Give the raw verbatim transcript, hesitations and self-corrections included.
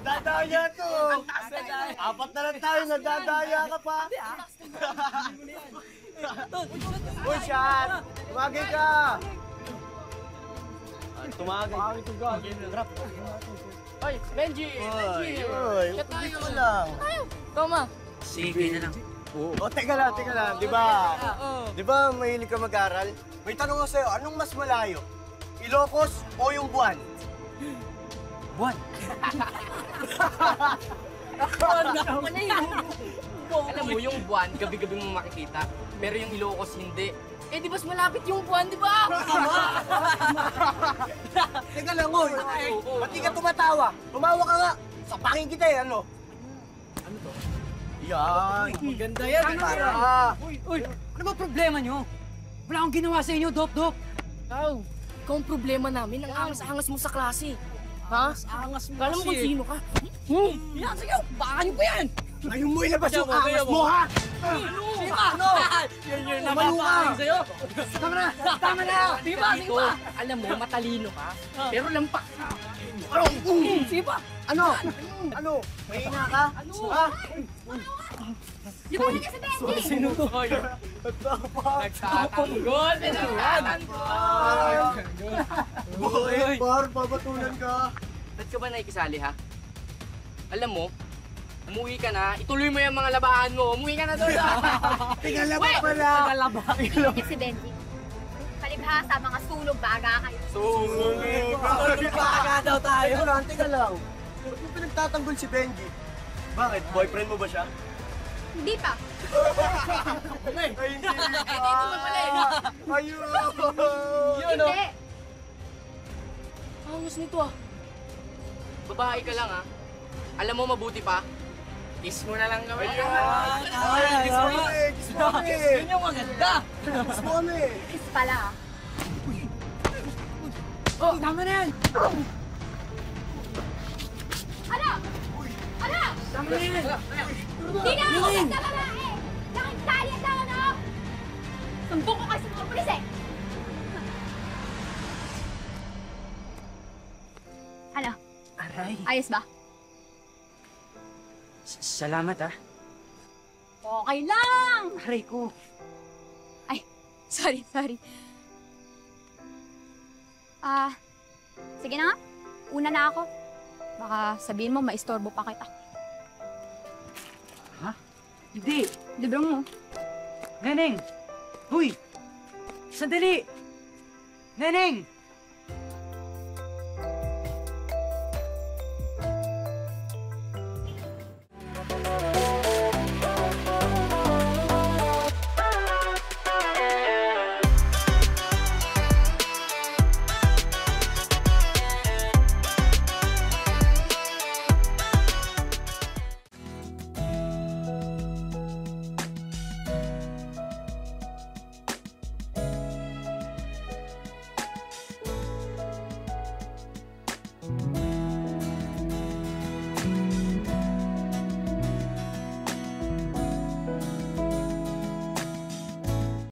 Dadaya to! Apat na lang tayo, nadadaya ka pa! Uy, Sean! Tumagay ka! Tumagay. Drop. Oy, Benji! Benji! Uy, dito ka lang. Toma! Sige na lang. O, teka lang, teka lang. Di ba? Di ba mahilig ka mag-aral? May tanong ko sa'yo, anong mas malayo? Ilocos o yung buwan? Buwan. Alam mo, yung buwan, gabi-gabi mo makikita. Pero yung Ilocos, hindi. Eh, di ba's malapit yung buwan, di ba? Teka lang, oy. Ba't di ka tumatawa? Tumawa ka nga. Sapakin kita eh, ano? Ano to? Yan. Maganda yan. Para. Uy, uy, ano ba problema nyo? Wala akong ginawa sa inyo, Dop, Dop. Ikaw, ikaw ang problema namin. Ang angas-angas mo sa klase. Ha? Angas mo Kala mo kung sino ka? Hmm? Yan, sige, baka nyo pa yan! Ngayon mo ilabas yung angas mo, ha? Sino ka? Ano? Yun yun, Tumayo ka. sa'yo. Tama na! Tama na! Sige ba, sige ba? Alam mo, matalino ka. Pero lampak ka. Sige ba? Ano? Ano? Mahina ka? Ha? Yung ka sa Benji! Sino to? Nagtatanggol! Nagtatanggol! Boy, par, babatulan ka. Ba't ka ba nakikisali, ha? Alam mo, umuwi ka na, ituloy mo yung mga labahan mo. Umuwi ka na doon. Tingala pa pala. Hindi si Benji. Palibhasa, mga sulog baga kayo. Sumunod. Paga daw tayo. Teka lang, teka lang. Ba't mo pinagtatanggol si Benji? Bakit? Boyfriend mo ba siya? Hindi pa. Ay, hindi ka. Dito mo pala eh. Ayun. Yun, no? Hindi. Angas nito, ah. Babae ka lang, ah. Alam mo, mabuti pa. Kiss mo na lang kami. Ay, kiss mo kami. Kiss mo kami. Yun yung maganda. Kiss mo kami. Kiss pala. Oh, tama na yan. Ano? Ano? Tama na yan. Hindi na ako maganda babae. Nakagtalit lang ano? Sumbong ko kayo sa mga pulis eh. Ano? Aray. Ayos ba? Salamat, ah. Okay lang. Aray ko. Ay, sorry, sorry. Ah, sige na nga. Una na ako. Baka sabihin mo, maistorbo pa kita. Ha? Hindi. Libre mo. Neneng! Huy! Sandali! Neneng!